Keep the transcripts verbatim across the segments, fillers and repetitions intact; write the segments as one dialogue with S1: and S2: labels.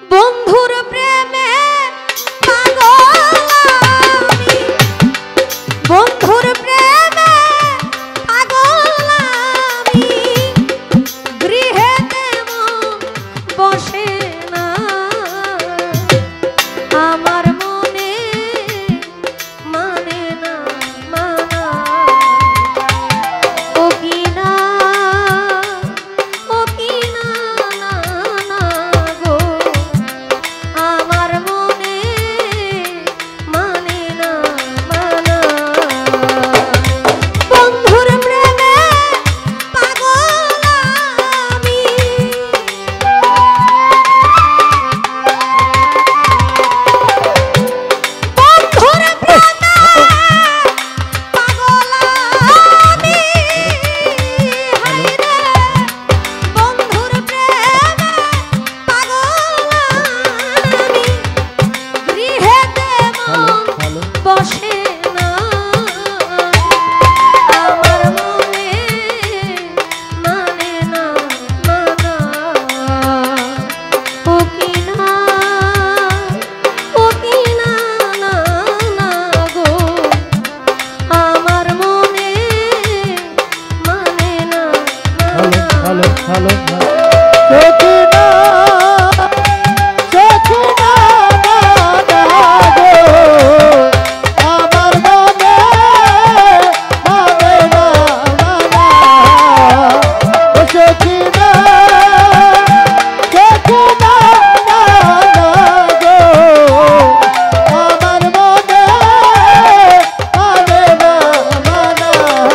S1: বন্ধুর প্রেমে পাগল আমি, বন্ধুর প্রেমে পাগল আমি, গৃহেতে মন বসে না আমার মনে মানে না মানা। ও কি না ও কি না না না গো আমার মনে মানে না মানা। বন্ধুর প্রেমে পাগল আমি, বন্ধুর প্রেমে পাগল আমি, হায়রে বন্ধুর প্রেমে পাগল আমি, গৃহেতে মন বসে না আমার মনে মানে না মানা। ও কি না ও কি না না না গো আমার মনে মানে না মানা।
S2: হ্যালো হ্যালো সখিনা সখিনা না গো আমার মনে মানে না মানা। ও সখিনা সখিনা না গো আমার মনে মানে না মানা।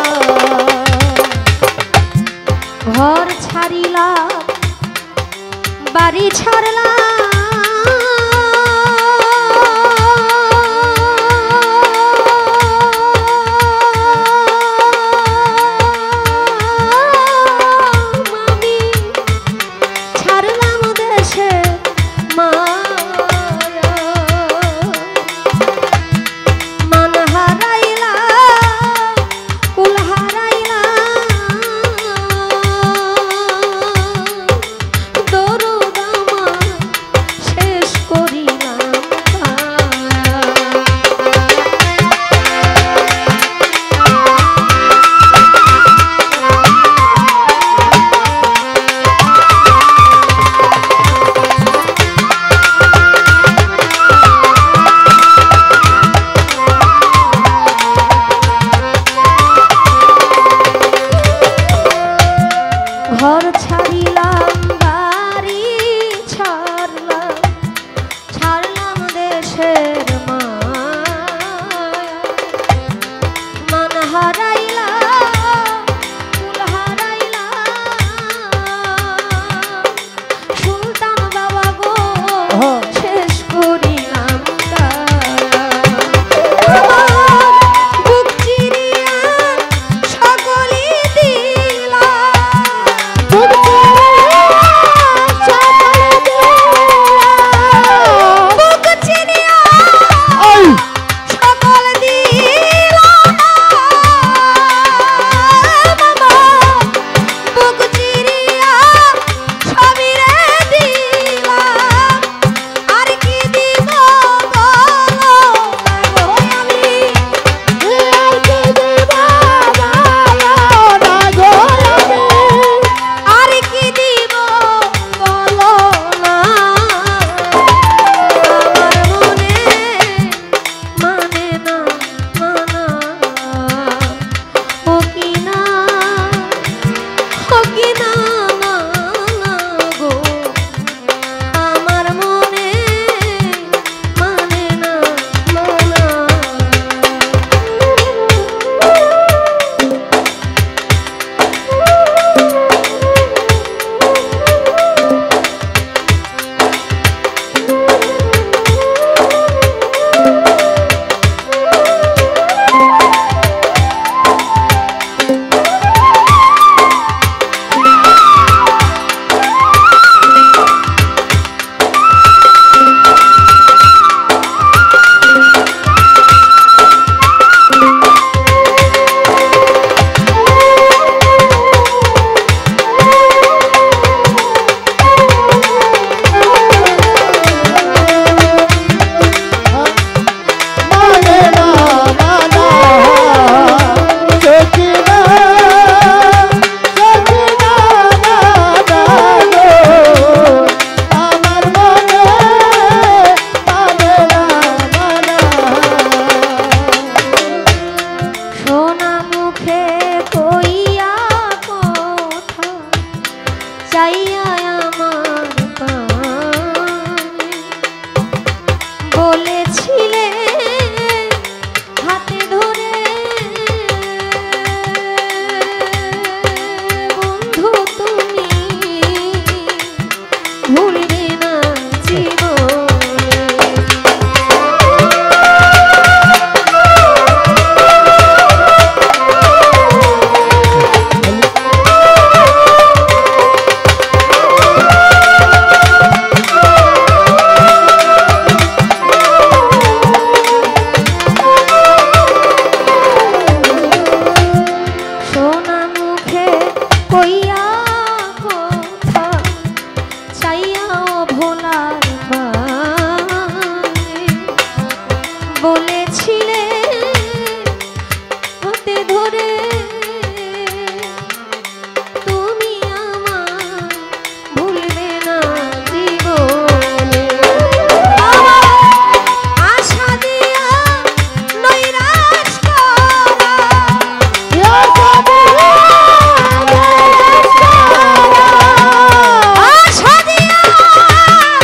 S1: ঘর ছাড়িলা বাড়ি ছাড়লা আমি ছাড়লাম দেশে মায়া, মান হারাইলা কুল হারাইলা দরুদ আমার যাও ভোলার পানে বলেছিলে হাতে ধরে তুমি আমায় ভুলবে না জীবনে আশা দিয়া নৈরাশ করা আশা দিয়া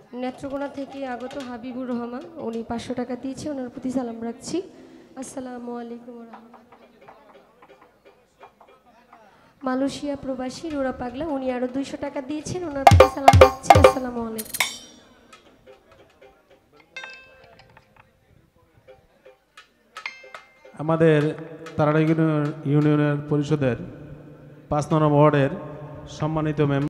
S1: নেত্রকোনা থেকে আগত হাবিবুর রহমান, উনি পাঁচশো টাকা দিয়েছে, ওনার প্রতি সালাম রাখছি। আসসালামু আলাইকুম ওয়া রাহমাতুল্লাহ। মালয়েশিয়া প্রবাসী রোরা পাগলা, উনি আরো দুইশো টাকা দিয়েছেন, ওনার প্রতি সালাম রাখছি। আসসালামু আলাইকুম।
S3: আমাদের তারাড়া ইউনিয়নের পরিষদের পাঁচ নম্বর ওয়ার্ডের সম্মানিত মেম্বার